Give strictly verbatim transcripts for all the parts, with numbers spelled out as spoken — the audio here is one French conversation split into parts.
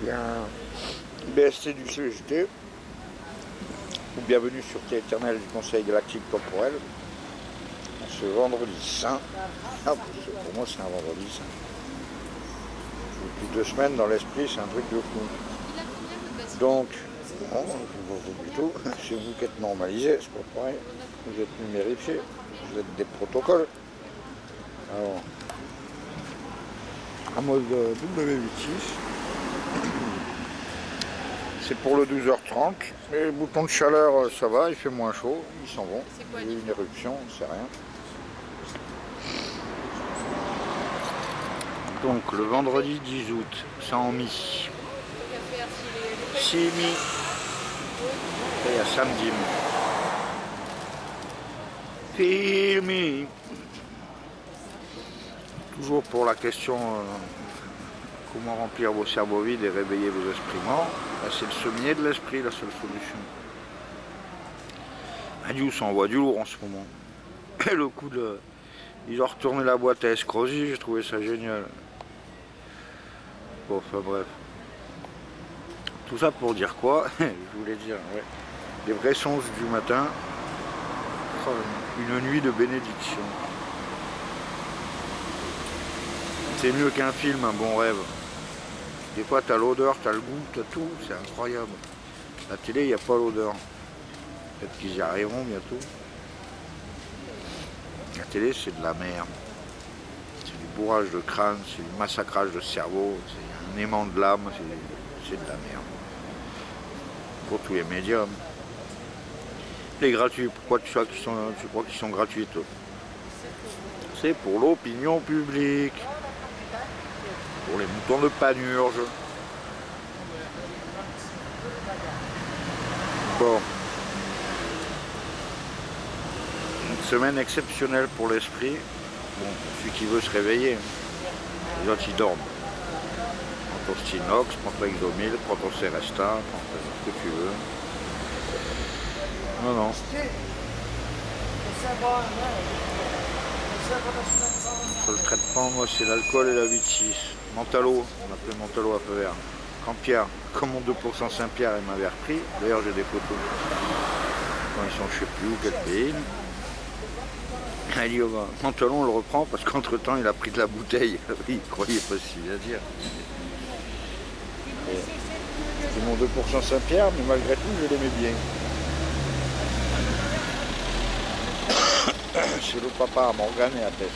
bien B S T du C G T, ou bienvenue sur Quai éternel du Conseil galactique temporel, ce vendredi saint. Ah, pour moi c'est un vendredi saint. Depuis deux semaines dans l'esprit c'est un truc de fou. Donc, bon, du tout, c'est vous qui êtes normalisé, c'est pas pareil, vous êtes numérifié, vous êtes des protocoles. Alors, en mode W huit six. C'est pour le douze heures trente. Les boutons de chaleur, ça va, il fait moins chaud, ils s'en vont. Il y a une éruption, c'est rien. Donc le vendredi dix août, c'est en mi. six mi. Et il y a samedi. Filmi. Toujours pour la question euh, comment remplir vos cerveaux vides et réveiller vos esprits morts. C'est le sommier de l'esprit, la seule solution. Adieu, ça envoie du lourd en ce moment. Et le coup de... Ils ont retourné la boîte à escrosie, j'ai trouvé ça génial. Bon, enfin bref. Tout ça pour dire quoi? Je voulais dire, ouais. Des vrais songes du matin. Une nuit de bénédiction. C'est mieux qu'un film, un bon rêve. Des fois, t'as l'odeur, t'as le goût, t'as tout, c'est incroyable. La télé, il n'y a pas l'odeur. Peut-être qu'ils y arriveront bientôt. La télé, c'est de la merde. C'est du bourrage de crâne, c'est du massacrage de cerveau, c'est un aimant de l'âme, c'est de la merde. Pour tous les médiums. Les gratuits, pourquoi tu crois qu'ils sont, tu crois qu'ils sont gratuits, toi? C'est pour l'opinion publique. Pour les moutons de Panurge. Bon. Une semaine exceptionnelle pour l'esprit. Bon, pour celui qui veut se réveiller. Les autres ils dorment. Prends ton Stinox, prends ton Exomil, prends ton Seresta, prends ce que tu veux. Non, non. Sur le traitement, moi c'est l'alcool et la huit six. Mentalo, on appelait Mentalo à peu vert. Quand Pierre, comme mon deux pour cent Saint-Pierre, il m'avait repris, d'ailleurs j'ai des photos. Quand ils sont je sais plus où, quel pays. Il dit, oh bah, Mentalo on le reprend parce qu'entre temps il a pris de la bouteille. Il croyait pas ce qu'il a dire. C'est mon deux pour cent Saint-Pierre, mais malgré tout je l'aimais bien. C'est le papa à Morgane et à Tess.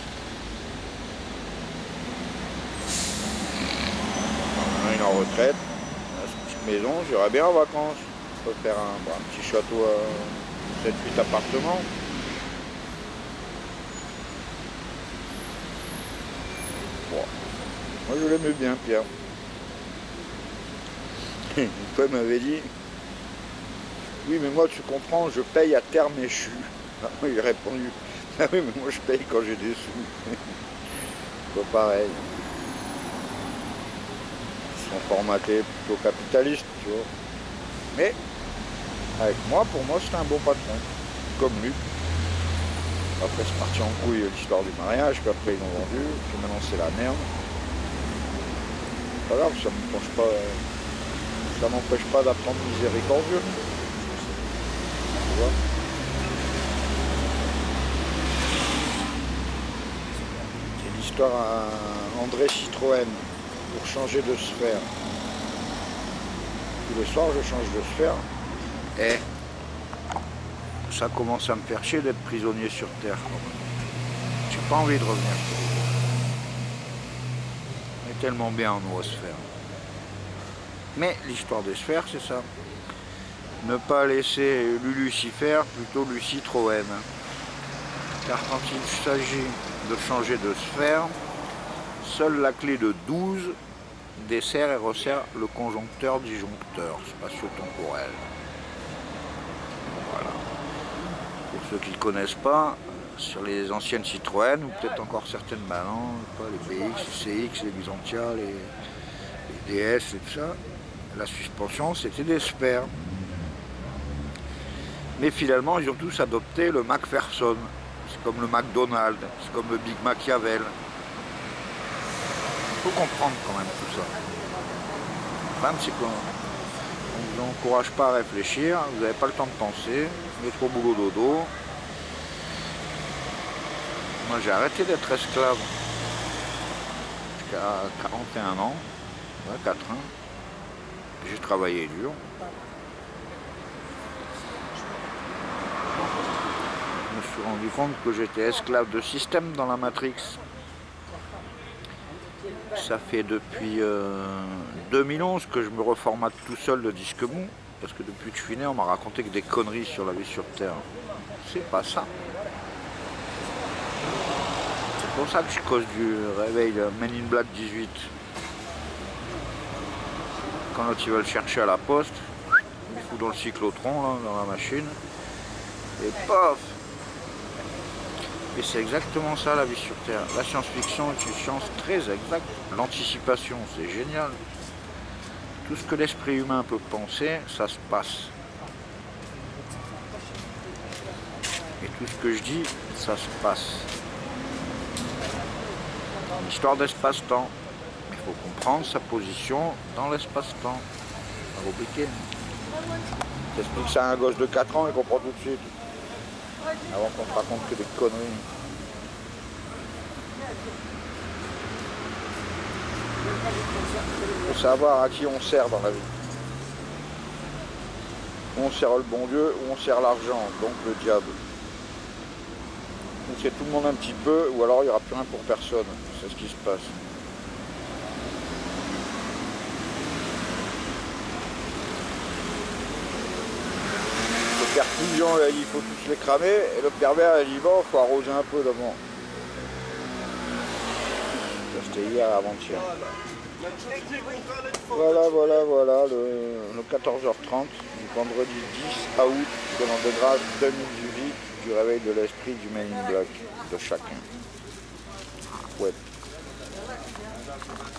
Il est en retraite, il a une petite maison, j'irais bien en vacances. On peut faire un, bon, un petit château à sept huit appartements. Bon. Moi je l'aimais bien, Pierre. Une fois il m'avait dit, oui mais moi tu comprends, je paye à terme échu. Ah, moi il a répondu, ah oui mais moi je paye quand j'ai des sous. Pas pareil. Ils sont formatés plutôt capitalistes, tu vois. Mais avec moi, pour moi c'était un bon patron. Comme lui. Après c'est parti en couille l'histoire du mariage, puis après ils l'ont vendu, puis maintenant c'est la merde. Pas grave, ça m'empêche pas, ça m'empêche pas d'apprendre miséricordieux. Tu vois. L'histoire à André Citroën pour changer de sphère. Tous les soirs je change de sphère et ça commence à me faire chier d'être prisonnier sur Terre. J'ai pas envie de revenir sur Terre. On est tellement bien en noosphère. Mais l'histoire des sphères c'est ça. Ne pas laisser Lucifer, plutôt Lucitroën. Car quand il s'agit de changer de sphère, seule la clé de douze dessert et resserre le conjoncteur disjoncteur spatio-temporel. Voilà. Pour ceux qui ne connaissent pas, sur les anciennes Citroën, ou peut-être encore certaines maintenant, les B X, les C X, les Byzantia, les, les D S et tout ça, la suspension c'était des sphères. Mais finalement ils ont tous adopté le McPherson. C'est comme le McDonald's, c'est comme le Big Machiavel. Il faut comprendre quand même tout ça. Le problème, c'est qu'on ne vous encourage pas à réfléchir, vous n'avez pas le temps de penser, métro, boulot, dodo. Moi, j'ai arrêté d'être esclave jusqu'à quarante et un ans, ouais, quatre ans. J'ai travaillé dur. Je me suis rendu compte que j'étais esclave de système dans la Matrix. Ça fait depuis euh, deux mille onze que je me reformate tout seul de disque mou, parce que depuis que je suis né, on m'a raconté que des conneries sur la vie sur Terre. C'est pas ça. C'est pour ça que je cause du réveil de Men in Black dix-huit. Quand l'autre il va le chercher à la poste, il fout dans le cyclotron, là, dans la machine, et paf. Et c'est exactement ça la vie sur Terre. La science-fiction est une science très exacte. L'anticipation, c'est génial. Tout ce que l'esprit humain peut penser, ça se passe. Et tout ce que je dis, ça se passe. Une histoire d'espace-temps. Il faut comprendre sa position dans l'espace-temps. C'est compliqué. T'expliques ça à un gosse de quatre ans, il comprend tout de suite. Avant qu'on te raconte que des conneries. Il faut savoir à qui on sert dans la vie. Ou on sert le bon Dieu, ou on sert l'argent, donc le diable. Ou c'est tout le monde un petit peu, ou alors il n'y aura plus rien pour personne. C'est ce qui se passe. Le père Pouillon, il faut tous les cramer, et le pervers, il y va, il faut arroser un peu d'abord. Ça c'était hier avant-hier. Voilà, voilà, voilà, le, le quatorze heures trente du vendredi dix août de l'an de grâce deux mille dix-huit, du réveil de l'esprit du Men in Black de chacun. Ouais.